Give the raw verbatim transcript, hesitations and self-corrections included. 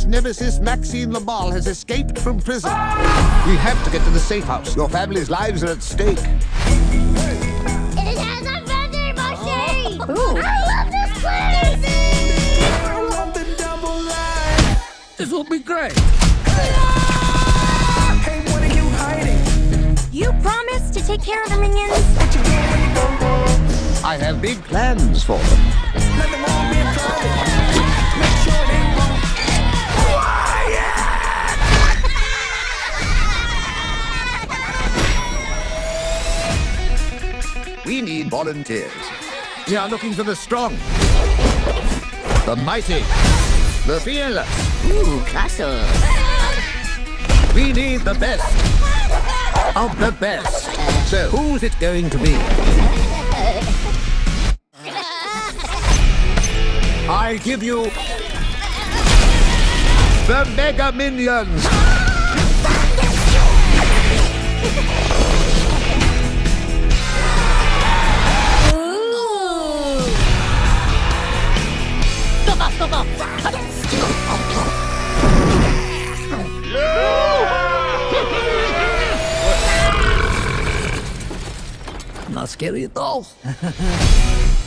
nemesis Maxine Lamal has escaped from prison. We have to get to the safe house. Your family's lives are at stake. It has a vending machine! Ooh. I love this place! I love the double life. This will be great. Hey, what are you hiding? You promised to take care of the minions. What you doing when you go home? I have big plans for them. Let them all be a trouble. Make sure they won't. We need volunteers. We are looking for the strong, the mighty, the fearless. Ooh, castle. We need the best of the best. So who's it going to be? I give you the Mega Minions. Not scary at all.